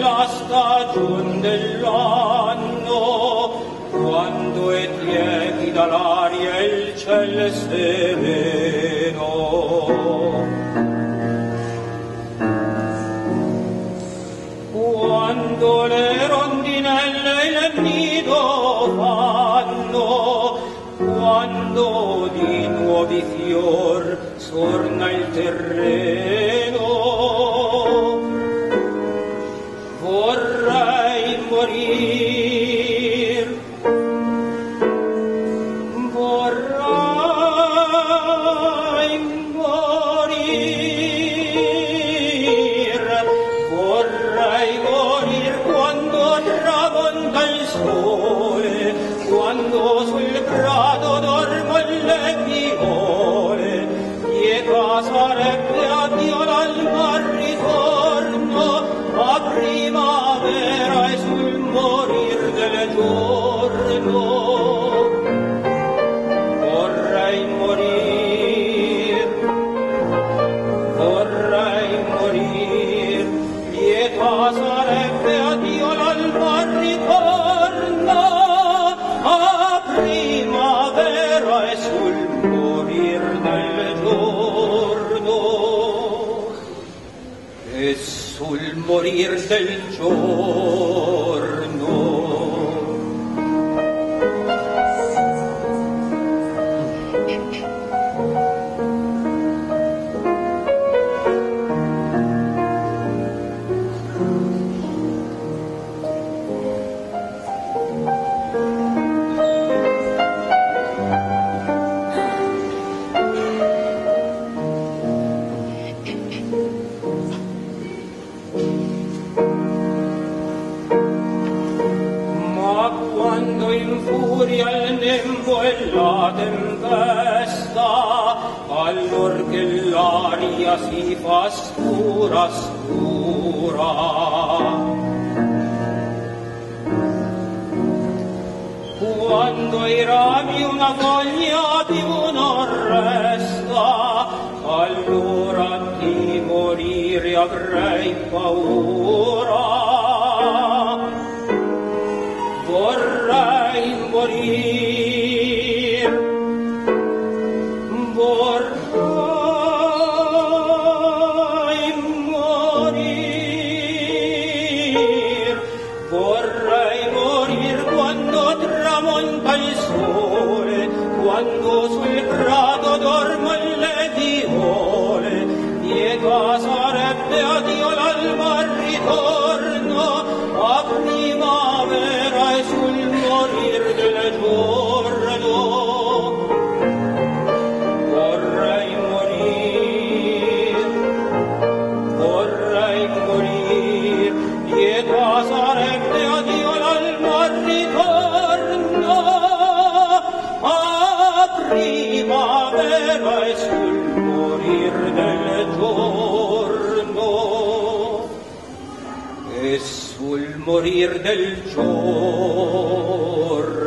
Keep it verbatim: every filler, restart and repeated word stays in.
la stagione dell'anno, quando è tiepida l'aria e il ciel sereno. Quando le rondinelle il nido fanno, quando di nuovi fior sorna il terreno, vorrei morir, vorrei morir, vorrei morir quando tramonta il sole, quando sul prato dormono le viole, lieta sarebbe addio l'alma al ritorno, a primavera e sul morir del giorno. Vorrei morir, vorrei morir, lieta sarebbe addio l'alma al ritorno, a primavera e sul morir del giorno. E sul morir del giorno. Il nembo e la tempesta, allor che l'aria si fa scura, scura. Quando i rami una foglia più non resta, allora di morire avrei paura. Vorrei morir, vorrei morir, vorrei morir quando tramonta il sole, quando sul prato dormono le viole, lieta sarebbe addio l'alma al ritorno, a primavera e sul morir del giorno. Vorrei morir, vorrei morir, lieta sarebbe addio l'alma al ritorno, a primavera e sul morir del giorno. E sul morir del giorno.